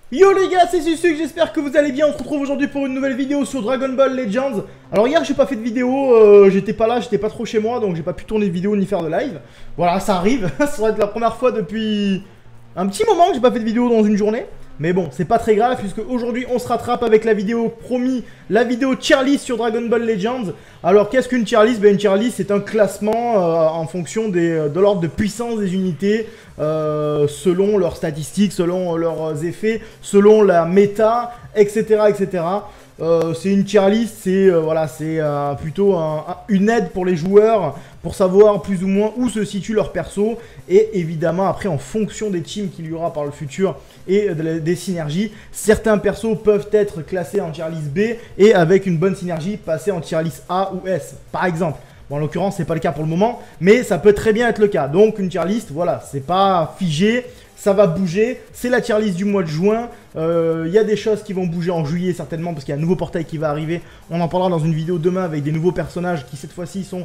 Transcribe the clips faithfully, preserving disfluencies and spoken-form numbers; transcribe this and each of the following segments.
Yo les gars, c'est Susuc, j'espère que vous allez bien. On se retrouve aujourd'hui pour une nouvelle vidéo sur Dragon Ball Legends. Alors hier j'ai pas fait de vidéo, euh, j'étais pas là, j'étais pas trop chez moi, donc j'ai pas pu tourner de vidéo ni faire de live. Voilà, ça arrive, ça va être la première fois depuis un petit moment que j'ai pas fait de vidéo dans une journée. Mais bon, c'est pas très grave puisque aujourd'hui on se rattrape avec la vidéo promis, la vidéo tier list sur Dragon Ball Legends. Alors qu'est-ce qu'une tier list? Ben, une tier list c'est un classement euh, en fonction des, de l'ordre de puissance des unités, euh, selon leurs statistiques, selon leurs effets, selon la méta, et cetera et cetera. Euh, c'est une tier list, c'est euh, voilà, c'est euh, plutôt un, un, une aide pour les joueurs pour savoir plus ou moins où se situe leur perso, et évidemment après en fonction des teams qu'il y aura par le futur et de, des synergies, certains persos peuvent être classés en tier list B et avec une bonne synergie passer en tier list A ou S par exemple. Bon, en l'occurrence c'est pas le cas pour le moment, mais ça peut très bien être le cas. Donc une tier list, voilà, c'est pas figé. Ça va bouger, c'est la tier list du mois de juin. Il euh, y a des choses qui vont bouger en juillet certainement parce qu'il y a un nouveau portail qui va arriver. On en parlera dans une vidéo demain avec des nouveaux personnages qui cette fois-ci sont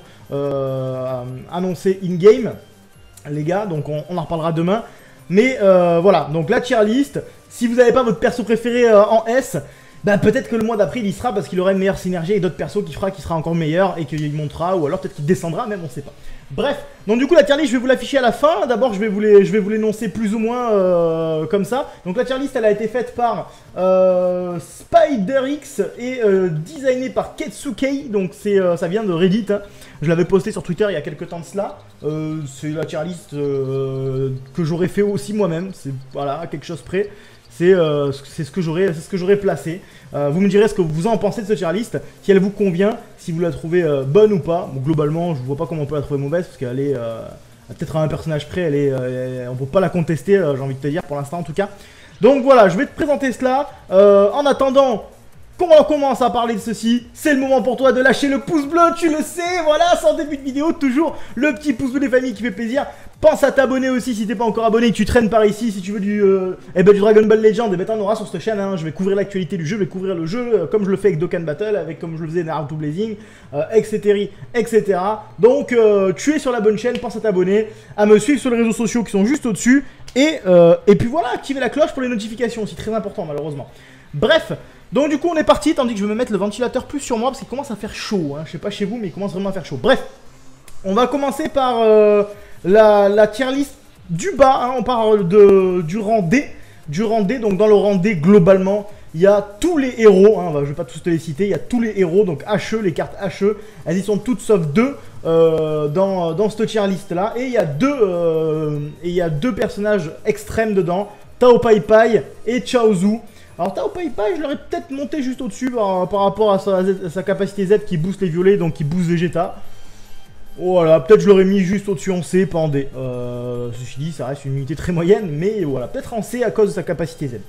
euh, annoncés in-game, les gars, donc on, on en reparlera demain. Mais euh, voilà, donc la tier list, si vous n'avez pas votre perso préféré euh, en S, bah peut-être que le mois d'après il y sera parce qu'il aura une meilleure synergie avec d'autres persos qui fera qui sera encore meilleur et qu'il montera, ou alors peut-être qu'il descendra même, on sait pas. Bref, donc du coup la tier list je vais vous l'afficher à la fin. D'abord je vais vous les, je vais vous l'énoncer plus ou moins euh, comme ça. Donc la tier list elle a été faite par euh, SpiderX et euh, designée par Ketsukei. Donc c'est euh, ça vient de Reddit, hein. Je l'avais posté sur Twitter il y a quelques temps de cela. euh, C'est la tier list euh, que j'aurais fait aussi moi-même. C'est voilà, à quelque chose près. C'est euh, ce que j'aurais ce que j'aurais placé. Euh, vous me direz ce que vous en pensez de ce tier list, si elle vous convient, si vous la trouvez euh, bonne ou pas. Bon, globalement, je vois pas comment on peut la trouver mauvaise, parce qu'elle est euh, peut-être à un personnage près, elle est, euh, on peut pas la contester, euh, j'ai envie de te dire, pour l'instant en tout cas. Donc voilà, je vais te présenter cela. Euh, en attendant qu'on commence à parler de ceci, c'est le moment pour toi de lâcher le pouce bleu, tu le sais, voilà, sans début de vidéo, toujours le petit pouce bleu des familles qui fait plaisir. Pense à t'abonner aussi si t'es pas encore abonné, tu traînes par ici, si tu veux du, euh, eh ben, du Dragon Ball Legends, et ben t'en auras sur cette chaîne, hein. Je vais couvrir l'actualité du jeu, je vais couvrir le jeu, euh, comme je le fais avec Dokkan Battle, avec comme je le faisais Naruto Blazing, euh, et cetera, et cetera. Donc euh, tu es sur la bonne chaîne, pense à t'abonner, à me suivre sur les réseaux sociaux qui sont juste au-dessus, et, euh, et puis voilà, activer la cloche pour les notifications, c'est très important malheureusement. Bref. Donc du coup on est parti, tandis que je vais me mettre le ventilateur plus sur moi parce qu'il commence à faire chaud, hein. Je sais pas chez vous mais il commence vraiment à faire chaud. Bref, on va commencer par euh, la, la tier list du bas, hein. On parle de, du rang D, du rang D, donc dans le rang D globalement il y a tous les héros, hein. Je vais pas tous te les citer, il y a tous les héros, donc H E, les cartes H E, elles y sont toutes sauf deux euh, dans, dans cette tier list là, et il y a deux, euh, et il y a deux personnages extrêmes dedans, Tao Pai Pai et Chaozu. Alors Tao Pai Pai, je l'aurais peut-être monté juste au-dessus par, par rapport à sa, à sa capacité Z qui booste les violets, donc qui booste Vegeta. Voilà, peut-être je l'aurais mis juste au-dessus en C, pas en D. Euh, ceci dit, ça reste une unité très moyenne, mais voilà, peut-être en C à cause de sa capacité Z.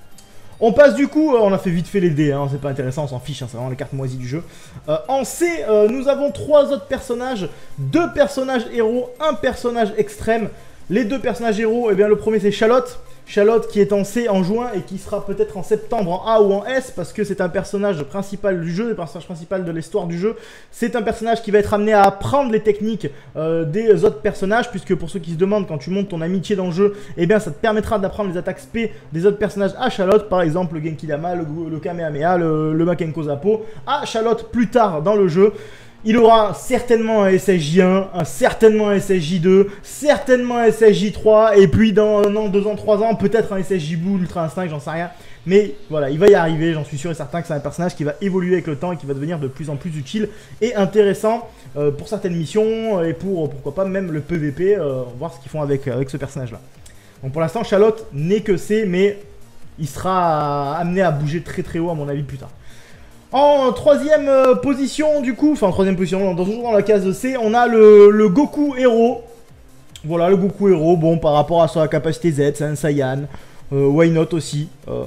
On passe du coup, euh, on a fait vite fait les D, hein, c'est pas intéressant, on s'en fiche, hein, c'est vraiment les cartes moisies du jeu. Euh, en C, euh, nous avons trois autres personnages, deux personnages héros, un personnage extrême. Les deux personnages héros, eh bien le premier c'est Charlotte. Charlotte qui est en C en juin et qui sera peut-être en septembre en A ou en S parce que c'est un personnage principal du jeu, le personnage principal de l'histoire du jeu. C'est un personnage qui va être amené à apprendre les techniques euh, des autres personnages, puisque pour ceux qui se demandent, quand tu montes ton amitié dans le jeu, eh bien ça te permettra d'apprendre les attaques spé des autres personnages à Charlotte, par exemple le Genki Dama, le, le Kamehameha, le, le Makenko Zappo, à Charlotte plus tard dans le jeu. Il aura certainement un S S J un, un, certainement un S S J deux, certainement un S S J trois, et puis dans un an, deux ans, trois ans, peut-être un S S J Blue, Ultra Instinct, j'en sais rien. Mais voilà, il va y arriver, j'en suis sûr et certain que c'est un personnage qui va évoluer avec le temps et qui va devenir de plus en plus utile et intéressant euh, pour certaines missions et pour, pourquoi pas, même le P V P, euh, voir ce qu'ils font avec, avec ce personnage-là. Donc pour l'instant, Charlotte n'est que C, mais il sera amené à bouger très très haut à mon avis plus tard. En troisième euh, position du coup, enfin en troisième position, dans, toujours dans la case C, on a le, le Goku héros. Voilà, le Goku héros, bon par rapport à sa capacité Z, c'est un Saiyan, euh, why not aussi. Euh,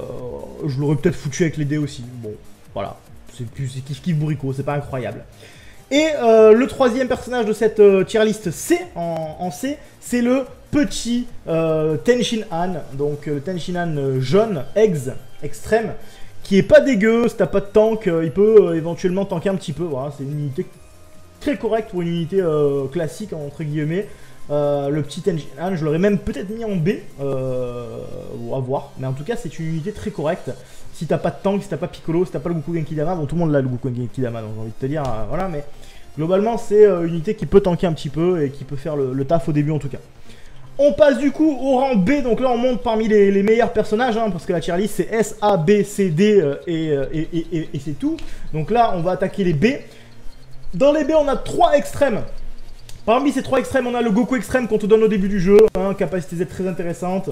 je l'aurais peut-être foutu avec les dés aussi, bon voilà, c'est kiff kiff bourrico, c'est pas incroyable. Et euh, le troisième personnage de cette euh, tier list C, en, en C, c'est le petit euh, Tenshin Han, donc euh, Tenshin Han euh, jaune, Eggs, extrême, qui est pas dégueu. Si t'as pas de tank, euh, il peut euh, éventuellement tanker un petit peu. Voilà, c'est une unité très correcte pour une unité euh, classique entre guillemets. Euh, le petit Tenjinan, je l'aurais même peut-être mis en B, euh, à voir. Mais en tout cas, c'est une unité très correcte. Si t'as pas de tank, si t'as pas Piccolo, si t'as pas le Goku Genki Dama, bon tout le monde l'a le Goku Genki Dama, donc j'ai envie de te dire, euh, voilà, mais globalement c'est euh, une unité qui peut tanker un petit peu et qui peut faire le, le taf au début en tout cas. On passe du coup au rang B, donc là on monte parmi les, les meilleurs personnages, hein, parce que la tier list c'est S, A, B, C, D euh, et, et, et, et, et c'est tout. Donc là on va attaquer les B. Dans les B on a trois extrêmes. Parmi ces trois extrêmes on a le Goku extrême qu'on te donne au début du jeu, hein, capacité Z très intéressante.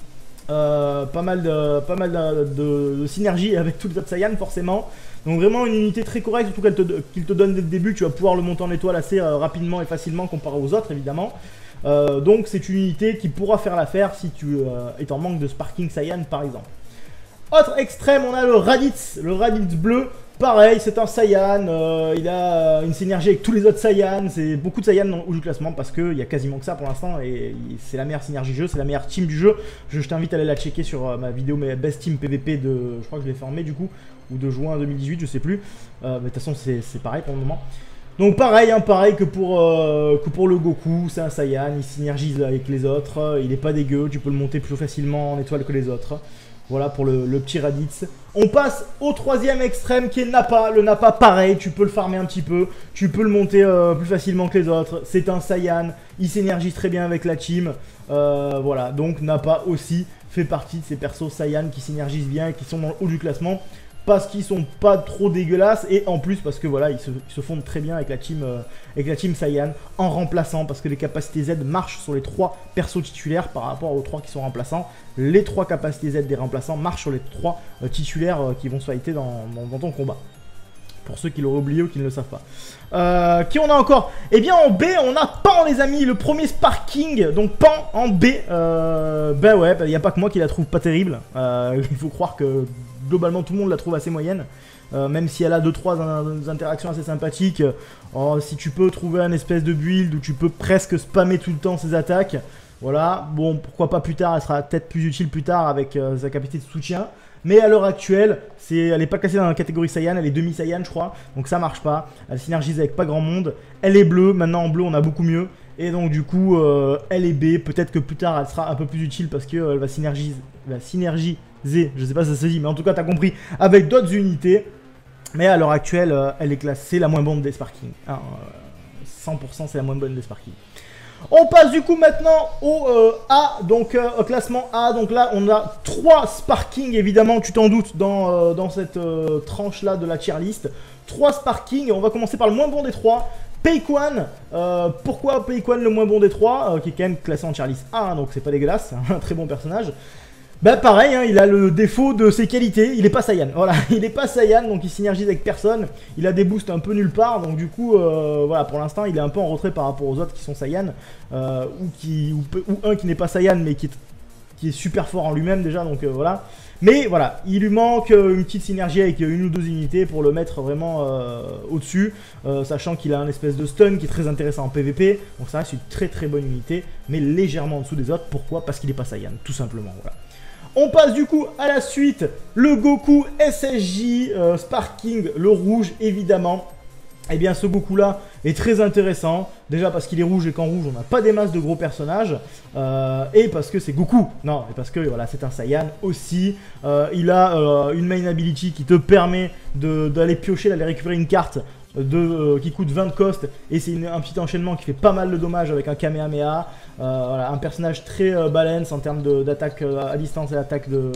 Euh, pas mal, de, pas mal de, de, de synergie avec tous les autres Saiyans forcément. Donc vraiment une unité très correcte, surtout qu'elle te, qu'il te donne dès le début, tu vas pouvoir le monter en étoile assez euh, rapidement et facilement comparé aux autres évidemment. Euh, donc c'est une unité qui pourra faire l'affaire si tu euh, es en manque de Sparking Saiyan par exemple. Autre extrême, on a le Raditz, le Raditz bleu. Pareil, c'est un Saiyan, euh, il a une synergie avec tous les autres Saiyans, c'est beaucoup de Saiyans au jeu classement parce qu'il y a quasiment que ça pour l'instant et c'est la meilleure synergie du jeu, c'est la meilleure team du jeu. Je, je t'invite à aller la checker sur euh, ma vidéo mes Best Team P V P de, je crois que je l'ai fait en mai du coup, ou de juin deux mille dix-huit, je sais plus, euh, mais de toute façon c'est pareil pour le moment. Donc pareil, hein, pareil que pour, euh, que pour le Goku, c'est un Saiyan, il synergise avec les autres, il est pas dégueu, tu peux le monter plus facilement en étoile que les autres. Voilà pour le, le petit Raditz. On passe au troisième extrême qui est Nappa. Le Nappa, pareil, tu peux le farmer un petit peu. Tu peux le monter euh, plus facilement que les autres. C'est un Saiyan. Il s'énergise très bien avec la team. Euh, voilà, donc Nappa aussi fait partie de ces persos Saiyan qui s'énergisent bien et qui sont dans le haut du classement. Parce qu'ils sont pas trop dégueulasses et en plus parce que voilà ils se, ils se fondent très bien avec la team euh, avec la team Saiyan en remplaçant parce que les capacités Z marchent sur les trois persos titulaires par rapport aux trois qui sont remplaçants. Les trois capacités Z des remplaçants marchent sur les trois euh, titulaires euh, qui vont se fighter dans, dans, dans ton combat. Pour ceux qui l'auraient oublié ou qui ne le savent pas. Euh, qui on a encore? Eh bien en B on a Pan les amis, le premier Sparking. Donc Pan en B. Euh, ben ouais, il n'y a pas que moi qui la trouve pas terrible. Euh, il faut croire que globalement tout le monde la trouve assez moyenne. Euh, même si elle a deux trois interactions assez sympathiques. Euh, si tu peux trouver un espèce de build où tu peux presque spammer tout le temps ses attaques. Voilà, bon pourquoi pas plus tard, elle sera peut-être plus utile plus tard avec euh, sa capacité de soutien. Mais à l'heure actuelle, elle n'est pas classée dans la catégorie Saiyan, elle est demi-Saiyan je crois. Donc ça marche pas, elle synergise avec pas grand monde. Elle est bleue, maintenant en bleu on a beaucoup mieux. Et donc du coup, euh, elle est B, peut-être que plus tard elle sera un peu plus utile parce qu'elle euh, va synergiser, va synergiser, je sais pas si ça se dit, mais en tout cas t'as compris, avec d'autres unités. Mais à l'heure actuelle, euh, elle est classée la moins bonne des Sparking. Hein, euh, cent pour cent c'est la moins bonne des Sparking. On passe du coup maintenant au euh, A, donc euh, au classement A. Donc là, on a trois Sparking, évidemment, tu t'en doutes, dans, euh, dans cette euh, tranche-là de la tier list. trois Sparking, on va commencer par le moins bon des trois. Peikwan, euh, pourquoi Peikwan le moins bon des trois, euh, qui est quand même classé en tier list A, hein, donc c'est pas dégueulasse, c'est un très bon personnage. Bah pareil, hein, il a le défaut de ses qualités, il est pas Saiyan, voilà, il est pas Saiyan, donc il synergise avec personne, il a des boosts un peu nulle part, donc du coup, euh, voilà, pour l'instant, il est un peu en retrait par rapport aux autres qui sont Saiyan, euh, ou, qui, ou, ou un qui n'est pas Saiyan, mais qui est, qui est super fort en lui-même déjà, donc euh, voilà. Mais voilà, il lui manque une petite synergie avec une ou deux unités pour le mettre vraiment euh, au-dessus, euh, sachant qu'il a un espèce de stun qui est très intéressant en P V P, donc ça reste une très très bonne unité, mais légèrement en dessous des autres, pourquoi? Parce qu'il n'est pas Saiyan, tout simplement, voilà. On passe du coup à la suite, le Goku S S J, euh, Sparking, le rouge évidemment. Eh bien ce Goku là est très intéressant, déjà parce qu'il est rouge et qu'en rouge on n'a pas des masses de gros personnages, euh, et parce que c'est Goku, non, et parce que voilà c'est un Saiyan aussi, euh, il a euh, une main ability qui te permet d'aller piocher, d'aller récupérer une carte de, euh, qui coûte vingt de cost, et c'est un petit enchaînement qui fait pas mal de dommages avec un Kamehameha, euh, voilà, un personnage très euh, balance en termes d'attaque euh, à distance et attaque de,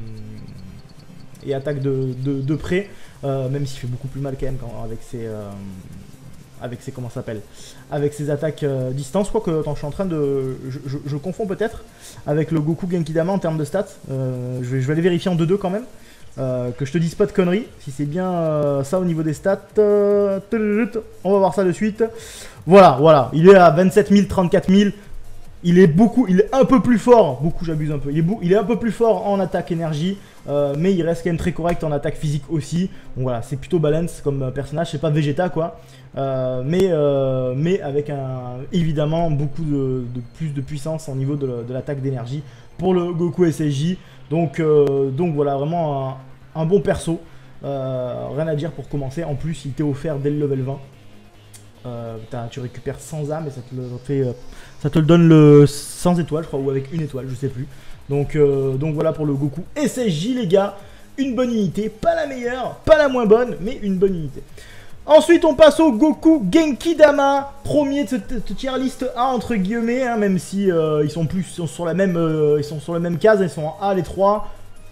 et attaque de, de, de près, euh, même s'il fait beaucoup plus mal quand même quand, avec ses... Euh, avec ses comment ça s'appelle avec ses attaques euh, distance, quoique attends je suis en train de je, je, je confonds peut-être avec le Goku Genki Dama en termes de stats, euh, je, vais, je vais aller vérifier en deux deux quand même, euh, que je te dise pas de conneries si c'est bien euh, ça au niveau des stats, euh, on va voir ça de suite. Voilà, voilà, il est à vingt-sept mille, trente-quatre mille. Il est beaucoup, il est un peu plus fort, beaucoup j'abuse un peu, il est, il est un peu plus fort en attaque énergie, euh, mais il reste quand même très correct en attaque physique aussi. Donc voilà, c'est plutôt balance comme personnage, c'est pas Vegeta quoi, euh, mais, euh, mais avec un, évidemment beaucoup de, de plus de puissance au niveau de, de l'attaque d'énergie pour le Goku S S J. Donc, euh, donc voilà, vraiment un, un bon perso, euh, rien à dire pour commencer, en plus il t'est offert dès le level vingt. Euh, tu récupères cent âmes et ça te le fait, euh, ça te le donne le cent étoiles, je crois, ou avec une étoile, je sais plus. Donc, euh, donc voilà pour le Goku S S J, les gars. Une bonne unité, pas la meilleure, pas la moins bonne, mais une bonne unité. Ensuite, on passe au Goku Genki Dama, premier de cette tier list A entre guillemets, hein, même si euh, ils sont plus ils sont sur la même, euh, ils sont sur la même case, ils sont en A les trois.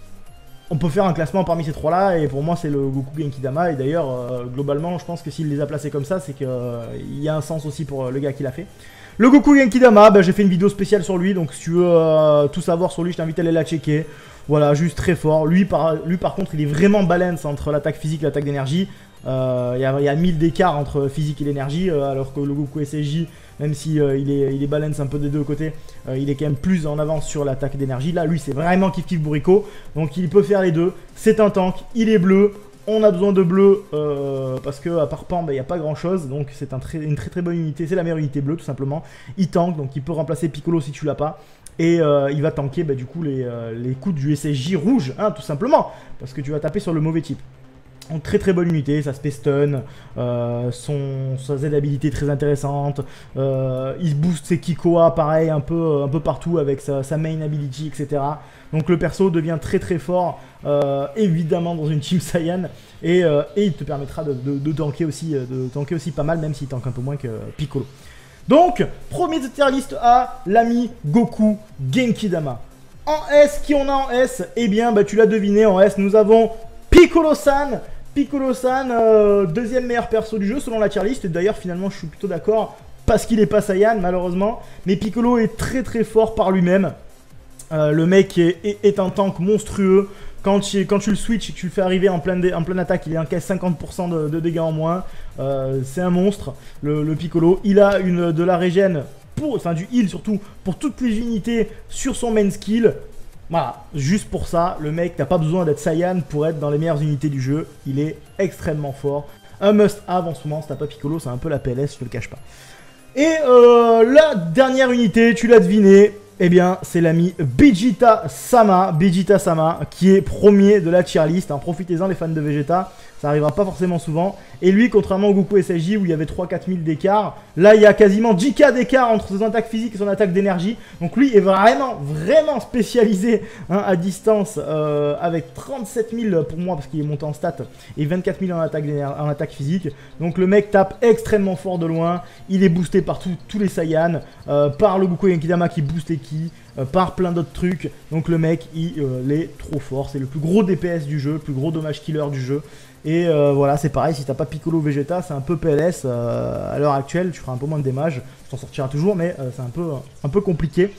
On peut faire un classement parmi ces trois là, et pour moi c'est le Goku Genki Dama. Et d'ailleurs, euh, globalement, je pense que s'il les a placés comme ça, c'est qu'il euh, y a un sens aussi pour euh, le gars qui l'a fait. Le Goku Genki Dama, bah, j'ai fait une vidéo spéciale sur lui, donc si tu veux euh, tout savoir sur lui, je t'invite à aller la checker. Voilà, juste très fort. Lui par, lui, par contre, il est vraiment balance entre l'attaque physique et l'attaque d'énergie. Euh, il y, y a mille d'écart entre physique et l'énergie, euh, alors que le Goku S S J, même si euh, il, est, il est balance un peu des deux côtés, euh, il est quand même plus en avance sur l'attaque d'énergie. Là, lui, c'est vraiment kiff kiff bourrico, donc il peut faire les deux. C'est un tank, il est bleu. On a besoin de bleu euh, parce que à part Pan, il bah, n'y a pas grand chose, donc c'est un très, une très très bonne unité. C'est la meilleure unité bleue tout simplement. Il tank, donc il peut remplacer Piccolo si tu l'as pas. Et euh, il va tanker bah, du coup les, euh, les coups du S S J rouge, hein, tout simplement, parce que tu vas taper sur le mauvais type. Donc, très très bonne unité, ça se fait stun, euh, son, sa Z habilité très intéressante, euh, il booste ses Kikoa pareil un peu, un peu partout avec sa, sa main ability, et cetera. Donc le perso devient très très fort, euh, évidemment dans une Team Saiyan, et, euh, et il te permettra de, de, de, tanker aussi, de tanker aussi pas mal, même s'il tank un peu moins que Piccolo. Donc, premier de tier list A, l'ami Goku Genki Dama. En S, qui on a en S? Eh bien, bah, tu l'as deviné, en S, nous avons Piccolo-san. Piccolo-san, euh, deuxième meilleur perso du jeu selon la tier list. Et d'ailleurs, finalement, je suis plutôt d'accord parce qu'il n'est pas Saiyan, malheureusement. Mais Piccolo est très très fort par lui-même. Euh, le mec est, est, est un tank monstrueux. Quand tu, quand tu le switch et que tu le fais arriver en pleine, en pleine attaque, il encaisse cinquante pour cent de, de dégâts en moins. Euh, c'est un monstre, le, le Piccolo. Il a une, de la régène, pour, enfin du heal surtout, pour toutes les unités sur son main skill. Voilà, juste pour ça, le mec n'a pas besoin d'être Saiyan pour être dans les meilleures unités du jeu. Il est extrêmement fort. Un must-have en ce moment, si t'as pas Piccolo, c'est un peu la P L S, je te le cache pas. Et euh, la dernière unité, tu l'as deviné, eh bien, c'est l'ami Vegeta Sama, Vegeta Sama, qui est premier de la tier list. Hein, profitez-en les fans de Vegeta, ça arrivera pas forcément souvent. Et lui, contrairement au Goku S S J où il y avait trois à quatre mille d'écart, là il y a quasiment dix K d'écart entre son attaque physique et son attaque d'énergie. Donc lui est vraiment, vraiment spécialisé hein, à distance euh, avec trente-sept mille pour moi parce qu'il est monté en stats et vingt-quatre mille en attaque, en attaque physique. Donc le mec tape extrêmement fort de loin, il est boosté par tout, tous les Saiyans, euh, par le Goku Genki Dama qui booste les ki, euh, par plein d'autres trucs. Donc le mec il euh, est trop fort, c'est le plus gros D P S du jeu, le plus gros dommage killer du jeu. Et euh, voilà, c'est pareil, si t'as pas Piccolo Vegeta, c'est un peu P L S euh, à l'heure actuelle, tu feras un peu moins de damage, tu t'en sortiras toujours, mais euh, c'est un peu, un peu compliqué.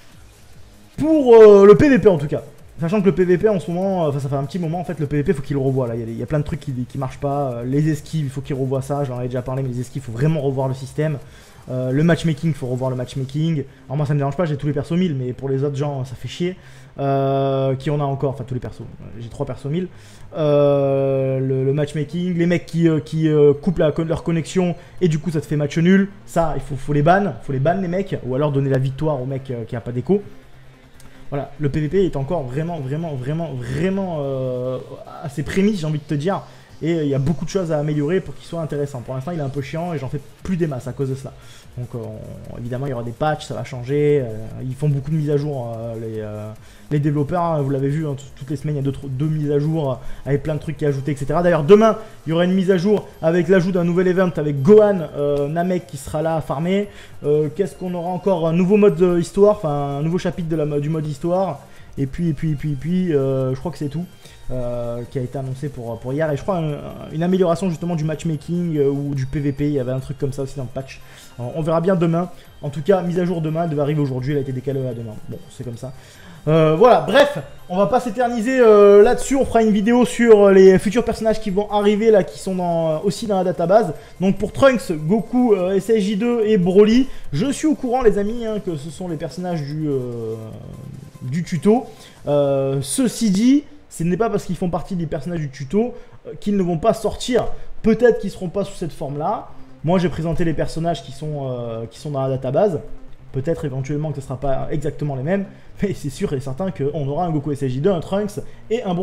Pour euh, le P V P en tout cas, sachant que le P V P en ce moment, enfin euh, ça fait un petit moment en fait, le P V P faut qu'il le revoie là, il y, y a plein de trucs qui, qui marchent pas, les esquives il faut qu'il revoie ça, j'en avais déjà parlé, mais les esquives il faut vraiment revoir le système. Euh, le matchmaking, il faut revoir le matchmaking. Alors moi ça me dérange pas, j'ai tous les persos mille, mais pour les autres gens ça fait chier. Euh, qui on a encore, enfin tous les persos, j'ai trois persos mille. Euh, le, le matchmaking, les mecs qui, euh, qui euh, coupent la, leur connexion et du coup ça te fait match nul. Ça il faut, faut les ban, faut les ban les mecs, ou alors donner la victoire au mec euh, qui a pas d'écho. Voilà, le P V P est encore vraiment, vraiment, vraiment, vraiment euh, à ses prémices, j'ai envie de te dire. Et il y a beaucoup de choses à améliorer pour qu'il soit intéressant. Pour l'instant, il est un peu chiant et j'en fais plus des masses à cause de cela. Donc, euh, on, évidemment, il y aura des patchs, ça va changer. Euh, ils font beaucoup de mises à jour, euh, les, euh, les développeurs. Hein, vous l'avez vu, hein, toutes les semaines, il y a deux, deux mises à jour euh, avec plein de trucs qui ajoutés, et cetera. D'ailleurs, demain, il y aura une mise à jour avec l'ajout d'un nouvel event avec Gohan euh, Namek qui sera là à farmer. Euh, Qu'est-ce qu'on aura encore? Un nouveau mode euh, histoire, enfin, un nouveau chapitre de la, du mode histoire. Et puis, et puis, et puis, et puis, euh, je crois que c'est tout. Euh, qui a été annoncé pour, pour hier, et je crois un, une amélioration justement du matchmaking euh, ou du P V P, il y avait un truc comme ça aussi dans le patch. Alors, on verra bien demain, en tout cas mise à jour demain, elle devait arriver aujourd'hui, elle a été décalée à demain, bon c'est comme ça. Euh, voilà, bref, on va pas s'éterniser euh, là-dessus, on fera une vidéo sur les futurs personnages qui vont arriver là, qui sont dans, aussi dans la database. Donc pour Trunks, Goku, euh, S S J deux et Broly, je suis au courant les amis hein, que ce sont les personnages du, euh, du tuto. Euh, ceci dit, ce n'est pas parce qu'ils font partie des personnages du tuto euh, qu'ils ne vont pas sortir. Peut-être qu'ils ne seront pas sous cette forme-là. Moi, j'ai présenté les personnages qui sont, euh, qui sont dans la database. Peut-être éventuellement que ce ne sera pas exactement les mêmes. Mais c'est sûr et certain qu'on aura un Goku S S J deux, un Trunks et un Broly.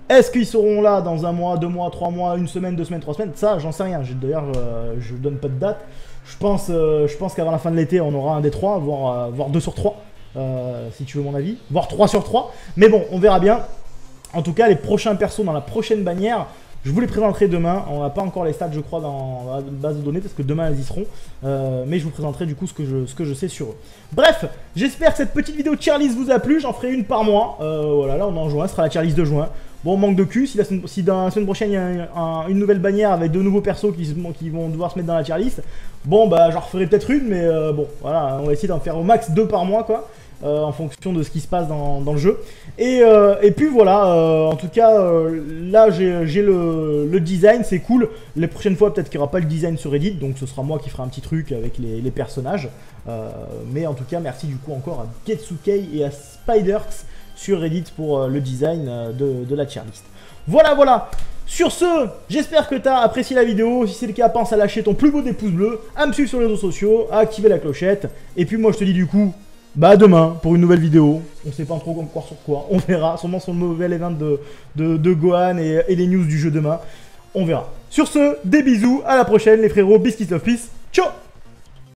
Est-ce qu'ils seront là dans un mois, deux mois, trois mois, une semaine, deux semaines, trois semaines? Ça, j'en sais rien. D'ailleurs, euh, je donne pas de date. Je pense, euh, je pense qu'avant la fin de l'été, on aura un des trois, voire, euh, voire deux sur trois, euh, si tu veux mon avis, voire trois sur trois. Mais bon, on verra bien. En tout cas, les prochains persos dans la prochaine bannière, je vous les présenterai demain. On n'a pas encore les stats, je crois, dans la base de données, parce que demain, elles y seront. Euh, mais je vous présenterai du coup ce que je, ce que je sais sur eux. Bref, j'espère que cette petite vidéo tier list vous a plu. J'en ferai une par mois. Euh, voilà, là, on est en juin, ce sera la tier list de juin. Bon, manque de cul. Si, la semaine, si dans la semaine prochaine, il y a un, un, une nouvelle bannière avec de nouveaux persos qui, qui vont devoir se mettre dans la tier list, bon, bah, j'en referai peut-être une, mais euh, bon, voilà, on va essayer d'en faire au max deux par mois, quoi. Euh, en fonction de ce qui se passe dans, dans le jeu. Et, euh, et puis voilà, euh, en tout cas, euh, là j'ai le, le design, c'est cool. Les prochaines fois, peut-être qu'il n'y aura pas le design sur Reddit, donc ce sera moi qui ferai un petit truc avec les, les personnages. Euh, mais en tout cas, merci du coup encore à Getsukei et à Spiderx sur Reddit pour euh, le design de, de la tier list. Voilà, voilà. Sur ce, j'espère que tu as apprécié la vidéo. Si c'est le cas, pense à lâcher ton plus beau des pouces bleus, à me suivre sur les réseaux sociaux, à activer la clochette. Et puis moi, je te dis du coup, bah demain pour une nouvelle vidéo, on sait pas trop encore sur quoi, on verra, sûrement sur le nouvel event de, de, de Gohan et, et les news du jeu demain, on verra. Sur ce, des bisous, à la prochaine les frérots, Biscuits of Peace.